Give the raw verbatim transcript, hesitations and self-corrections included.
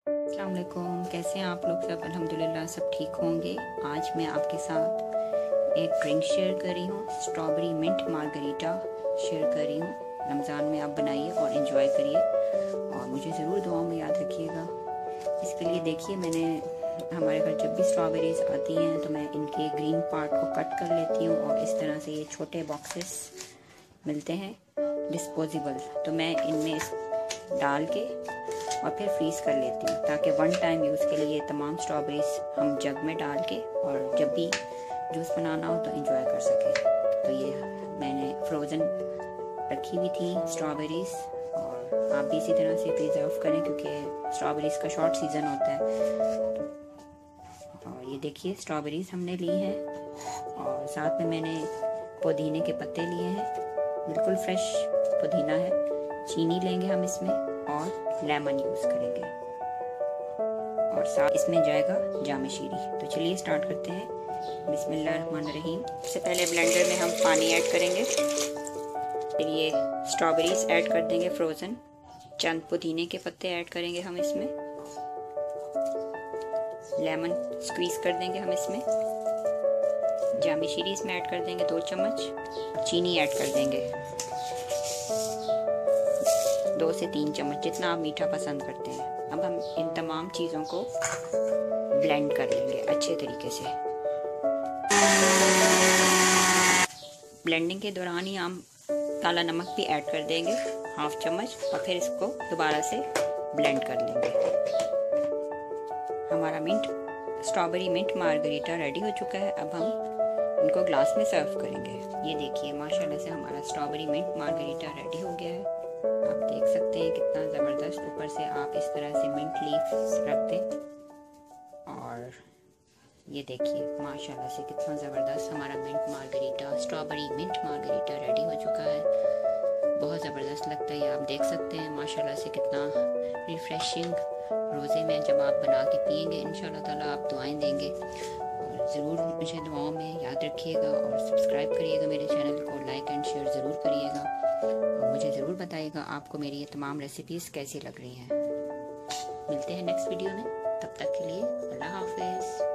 अस्सलाम वालेकुम, कैसे हैं आप लोग सब? अल्हम्दुलिल्लाह सब ठीक होंगे। आज मैं आपके साथ एक ड्रिंक शेयर कर रही हूँ, स्ट्रॉबेरी मिंट मार्गरीटा शेयर कर रही हूँ। रमज़ान में आप बनाइए और इन्जॉय करिए और मुझे ज़रूर दुआओं में याद रखिएगा। इसके लिए देखिए, मैंने हमारे घर जब भी स्ट्रॉबेरीज आती हैं तो मैं इनके ग्रीन पार्ट को कट कर लेती हूँ और इस तरह से ये छोटे बॉक्सेस मिलते हैं डिस्पोजेबल, तो मैं इनमें इस डाल के और फिर फ्रीज़ कर लेती हूँ ताकि वन टाइम यूज़ के लिए तमाम स्ट्रॉबेरीज हम जग में डाल के और जब भी जूस बनाना हो तो एंजॉय कर सकें। तो ये मैंने फ्रोज़न रखी हुई थी स्ट्रॉबेरीज, और आप भी इसी तरह से प्रिजर्व करें क्योंकि स्ट्रॉबेरीज का शॉर्ट सीज़न होता है। और ये देखिए स्ट्रॉबेरीज हमने ली हैं और साथ में मैंने पुदीने के पत्ते लिए हैं, बिल्कुल फ्रेश पुदीना है। चीनी लेंगे हम इसमें और लेमन यूज़ करेंगे और साथ इसमें जाएगा जामे शीरी। तो चलिए स्टार्ट करते हैं। बिस्मिल्लाहिर्रहमानिर्रहीम। सबसे पहले ब्लेंडर में हम पानी ऐड करेंगे, फिर ये स्ट्रॉबेरीज ऐड कर देंगे फ्रोज़न, चंद पुदीने के पत्ते ऐड करेंगे हम इसमें, लेमन स्क्वीज़ कर देंगे हम इसमें, जामे शीरी इसमें ऐड कर देंगे दो चम्मच, चीनी ऐड कर देंगे दो से तीन चम्मच, जितना आप मीठा पसंद करते हैं। अब हम इन तमाम चीज़ों को ब्लेंड कर लेंगे अच्छे तरीके से। ब्लेंडिंग के दौरान ही हम काला नमक भी ऐड कर देंगे हाफ चम्मच और फिर इसको दोबारा से ब्लेंड कर लेंगे। हमारा mint strawberry mint margarita ready हो चुका है। अब हम इनको ग्लास में सर्व करेंगे। ये देखिए माशाल्लाह से हमारा स्ट्रॉबेरी मिंट मार्गरीटा रेडी हो गया है। आप देख सकते हैं कितना ज़बरदस्त। ऊपर से आप इस तरह से मिंट लीफ रख दें और ये देखिए माशाल्लाह से कितना ज़बरदस्त हमारा mint margarita strawberry mint margarita ready हो चुका है। बहुत ज़बरदस्त लगता है, आप देख सकते हैं माशाल्लाह से कितना रिफ्रेशिंग। रोज़े में जब आप बना के पिएंगे इंशाल्लाह ताला आप दुआएं देंगे। और ज़रूर मुझे दुआओं में याद रखिएगा और सब्सक्राइब करिएगा मेरे चैनल को, लाइक एंड शेयर ज़रूर करिएगा और मुझे ज़रूर बताइएगा आपको मेरी ये तमाम रेसिपीज़ कैसी लग रही हैं। मिलते हैं नेक्स्ट वीडियो में, तब तक के लिए अल्लाह हाफ़िज़।